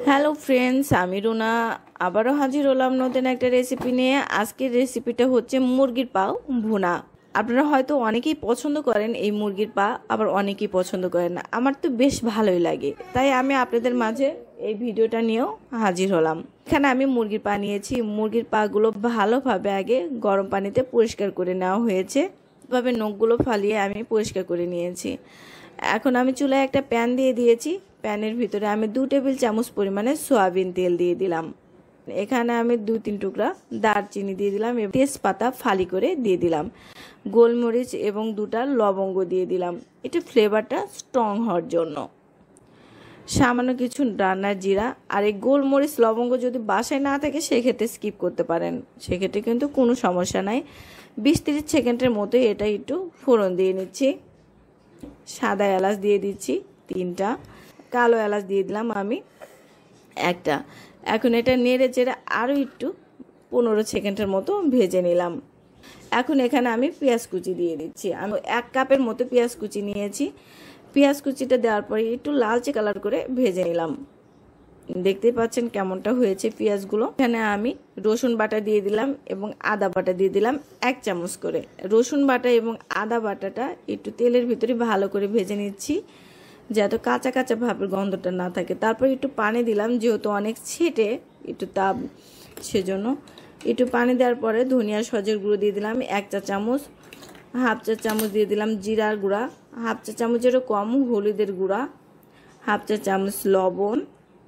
Hello friends, আমি রুনা আবারও হাজির হলাম নতুন একটা রেসিপি নিয়ে। আজকের রেসিপিটা হচ্ছে মুরগির পা ভুনা। আপনারা হয়তো অনেকেই পছন্দ করেন এই মুরগির পা, আবার অনেকেই পছন্দ করেন না। আমার তো বেশ ভালোই লাগে, তাই আমি আপনাদের মাঝে এই ভিডিওটা নিয়েও হাজির হলাম। এখানে আমি মুরগির পা নিয়েছি। মুরগির পাগুলো ভালোভাবে আগে গরম পানিতে পরিষ্কার করে নেওয়া হয়েছে। এভাবে নখগুলো ফালিয়ে আমি পরিষ্কার করে নিয়েছি। এখন আমি চুলায় একটা প্যান দিয়ে দিয়েছি। প্যানের ভিতরে আমি 2 টেবিল চামচ পরিমাণে সয়াবিন তেল দিয়ে দিলাম। এখানে আমি 2-3 টুকরা দারচিনি দিয়ে দিলাম, তেজপাতা ফালি করে দিয়ে দিলাম, গোলমরিচ এবং 2টা লবঙ্গ দিয়ে দিলাম, এটা ফ্লেভারটা স্ট্রং হওয়ার জন্য। সামান্য কিছু রান্নার জিরা। আর এই গোলমরিচ লবঙ্গ যদি বাসায় না থাকে সেক্ষেত্রে স্কিপ করতে পারেন, সেক্ষেত্রে কিন্তু কোনো সমস্যা নাই। 20-30 সেকেন্ডের মতোই এটা একটু ফোড়ন দিয়ে নিচ্ছি। সাদা এলাচ দিয়ে দিচ্ছি 3টা, কালো এলাচ দিয়ে দিলাম আমি 1টা। এখন এটা নেড়ে চেড়ে আরও একটু 15 সেকেন্ডের মতো ভেজে নিলাম। এখন এখানে আমি পেঁয়াজ কুচি দিয়ে দিচ্ছি। আমি 1 কাপের মতো পেঁয়াজ কুচি নিয়েছি। পেঁয়াজ কুচিটা দেওয়ার পরে একটু লালচে কালার করে ভেজে নিলাম। দেখতেই পাচ্ছেন কেমনটা হয়েছে পেঁয়াজগুলো। এখানে আমি রসুন বাটা দিয়ে দিলাম এবং আদা বাটা দিয়ে দিলাম 1 চামচ করে। রসুন বাটা এবং আদা বাটাটা একটু তেলের ভিতরে ভালো করে ভেজে নিচ্ছি, যাতে কাঁচা কাঁচা ভাবের গন্ধটা না থাকে। তারপর একটু পানি দিলাম, যেহেতু অনেক ছেটে একটু তাপ, সেজন্য একটু পানি দেওয়ার পরে ধনিয়া সজের গুঁড়ো দিয়ে দিলাম 1 চা চামচ, 1/2 চা চামচ দিয়ে দিলাম জিরার গুঁড়া, 1/2 চা চামচেরও কম হলুদের গুঁড়া, 1/2 চা চামচ লবণ,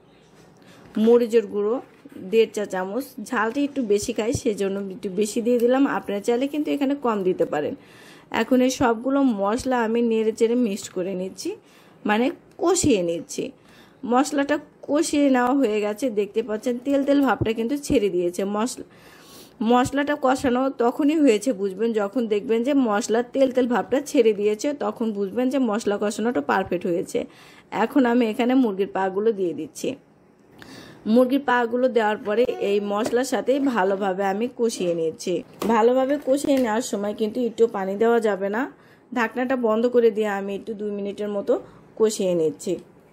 মরিচের গুঁড়ো 1.5 চা চামচ। ঝালটা একটু বেশি খাই সেজন্য একটু বেশি দিয়ে দিলাম, আপনারা চাইলে কিন্তু এখানে কম দিতে পারেন। এখন এই সবগুলো মশলা আমি নেড়ে চেড়ে মিক্সড করে নিচ্ছি, মানে কষিয়ে নিচ্ছি। মশলাটা কষিয়ে নেওয়া হয়ে গেছে, দেখতে পাচ্ছেন তেল তেল ভাবটা কিন্তু ছেড়ে দিয়েছে। মশলাটা কষানো তখনই হয়েছে বুঝবেন, যখন দেখবেন যে মশলার তেল তেল ভাবটা ছেড়ে দিয়েছে, তখন বুঝবেন যে মশলা কষানোটা পারফেক্ট হয়েছে। এখন আমি এখানে মুরগির পাগুলো দিয়ে দিচ্ছি। মুরগির পাগুলো দেওয়ার পরে এই মশলার সাথে ভালোভাবে আমি কষিয়ে নিচ্ছি। ভালোভাবে কষিয়ে নেওয়ার সময় কিন্তু একটু পানি দেওয়া যাবে না। ঢাকনাটা বন্ধ করে দিয়ে আমি একটু 2 মিনিটের মতো কষিয়ে নিচ্ছি।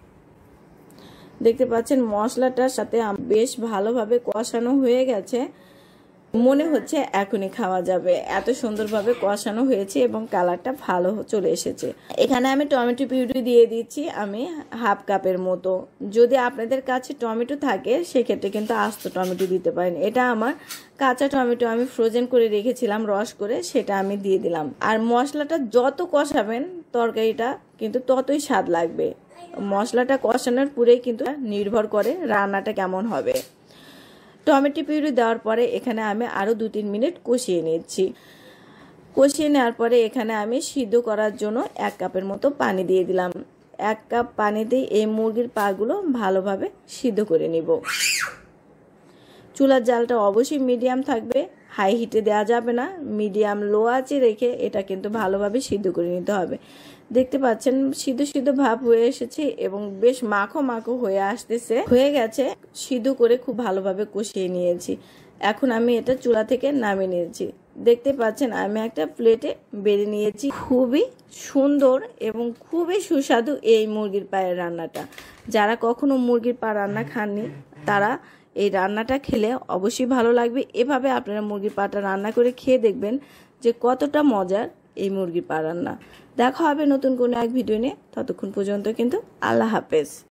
দেখতে পাচ্ছেন মশলাটার সাথে বেশ ভালোভাবে কষানো হয়ে গেছে, মনে হচ্ছে এখনই খাওয়া যাবে, এত সুন্দরভাবে কষানো হয়েছে এবং কালারটা ভালো চলে এসেছে। এখানে আমি টমেটো পিউরি দিয়ে দিচ্ছি আমি 1/2 কাপের মতো। যদি আপনাদের কাছে টমেটো থাকে সেক্ষেত্রে কিন্তু আস্ত টমেটো দিতে পারেন। এটা আমার কাঁচা টমেটো আমি ফ্রোজেন করে রেখেছিলাম রস করে, সেটা আমি দিয়ে দিলাম। আর মশলাটা যত কষাবেন তরকারিটা কিন্তু ততই স্বাদ লাগবে। মশলাটা কষানোর পুরেই কিন্তু নির্ভর করে রান্নাটা কেমন হবে। টমেটো পিউরি দেওয়ার পরে এখানে আমি আরও 2-3 মিনিট কষিয়ে নিচ্ছি। কষিয়ে নেওয়ার পরে এখানে আমি সিদ্ধ করার জন্য 1 কাপের মতো পানি দিয়ে দিলাম। 1 কাপ পানিতেই এই মুরগির পাগুলো ভালোভাবে সিদ্ধ করে নিব। চুলার জালটা অবশ্যই মিডিয়াম থাকবে, হাই হিটে দেওয়া যাবে না। মিডিয়াম লো আঁচে রেখে এটা কিন্তু ভালোভাবে সিদ্ধ করে নিতে হবে। দেখতে পাচ্ছেন সিদ্ধ সিদ্ধ ভাব হয়ে এসেছে এবং বেশ মাখো মাখো হয়ে আসতেছে, হয়ে গেছে। সিদ্ধ করে খুব ভালোভাবে কষিয়ে নিয়েছি। এখন আমি এটা চুলা থেকে নামিয়ে নিয়েছি। দেখতে পাচ্ছেন আমি একটা প্লেটে বেড়ে নিয়েছি। খুবই সুন্দর এবং খুবই সুস্বাদু এই মুরগির পায়ের রান্নাটা। যারা কখনো মুরগির পা রান্না খাননি তারা এই রান্নাটা খেলে অবশ্যই ভালো লাগবে। এভাবে আপনারা মুরগির পাটা রান্না করে খেয়ে দেখবেন যে কতটা মজার এই মুরগির পা রান্না। দেখা হবে নতুন কোনো এক ভিডিও নিয়ে, ততক্ষণ পর্যন্ত কিন্তু আল্লাহ হাফেজ।